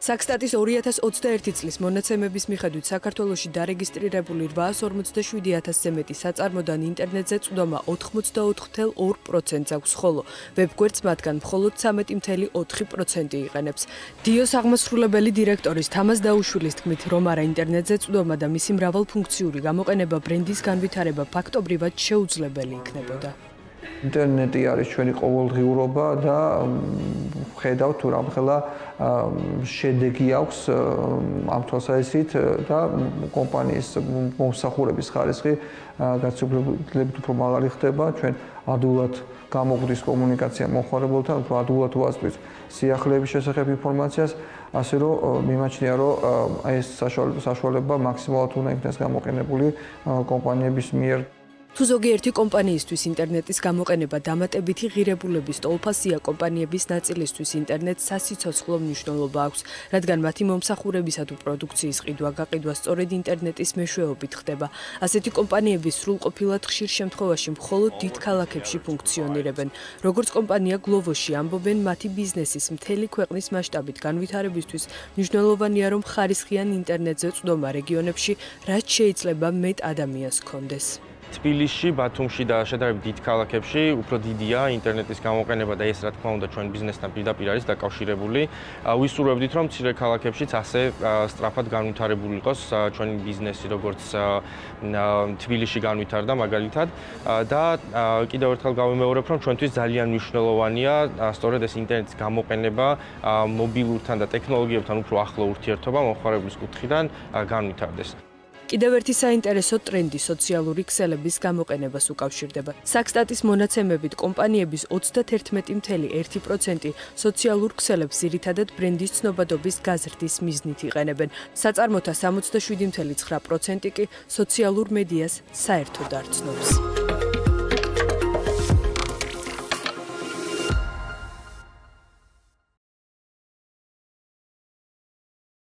Საქსტატის 2021 წლის მონაცემების მიხედვით საქართველოში დარეგისტრირებული 857,000-ზე მეტი საწარმოდან ინტერნეტზე წვდომა 84,2%-ს აქვს, ხოლო ვებგვერდს მათგან მხოლოდ 13,4% იყენებს. დიოს აღმასრულებელი დირექტორის თამაზ დაუშვილის თქმით, რომ არა ინტერნეტზე წვდომა და მისი მრავალფუნქციური გამოყენება ბრენდის განვითარება ფაქტობრივად შეუძლებელი იქნებოდა. ინტერნეტი არის ჩვენი ყოველდღიურობა და ხედავთ თუ რამხელა შედეგი აქვს ამ თვალსაზრისით და კომპანიის მომსახურების ხარისხი გაცილებით უფრო მაღალი ხდება. ჩვენ ადვილად გამოგვდის კომუნიკაცია მომხმარებელთან, უფრო ადვილად ვასწრით სიახლეების შესახებ ინფორმაციას, ასე რომ მიმაჩნია, რომ ეს საშუალება მაქსიმალურად უნდა იქნას გამოყენებული კომპანიების მიერ. თუ ზოგიერთი კომპანიისთვის ინტერნეტის გამოყენება დამატებითი ღირებულების ტოლფასია, კომპანიების ნაწილისთვის ინტერნეტს სასიცოცხლო მნიშვნელობა აქვს, რადგან მათი მომსახურებისა თუ პროდუქციის ყიდვა-გაყიდვა სწორედ ინტერნეტის მეშვეობით ხდება. ასეთი კომპანიები სრულყოფილად ხშირ შემთხვევაში მხოლოდ დიდ ქალაქებში ფუნქციონირებენ. როგორც კომპანია გლოვოში ამბობენ, მათი ბიზნესის მთელი ქვეყნის მასშტაბით განვითარებისთვის მნიშვნელოვანია, რომ ხარისხიან ინტერნეტზე წვდომა რეგიონებში, რაც შეიძლება მეტ ადამიანს ჰქონდეს. თბილისში, ბათუმში და შედარებით დიდ ქალაქებში უფრო დიდია ინტერნეტის გამოყენება და ეს რა თქმა უნდა ჩვენ ბიზნესთან პირდაპირ არის დაკავშირებული. ვისურვებდით რომ მცირე ქალაქებშიც ასე სწრაფად განვითარებული იყოს ჩვენი ბიზნესი, როგორც თბილისში განვითარდა მაგალითად და კიდევ ერთხელ გავიმეორებ რომ ჩვენთვის ძალიან მნიშვნელოვანია სწორედ ეს ინტერნეტის გამოყენება მობილურთან და ტექნოლოგიებთან უფრო ახლო ურთიერთობა მომხმარებლის კუთხიდან განვითარდეს. კიდევ ერთი საინტერესო ტრენდი სოციალური ქსელების გამოყენებას უკავშირდება. საქსტატის მონაცემებით კომპანიების 31,1% სოციალურ ქსელებს ძირითადად ბრენდის ცნობადობის გაზრდის მიზნით იყენებენ. საწარმოთა 67,9% კი სოციალურ მედიას საერთოდ არ ცნობს.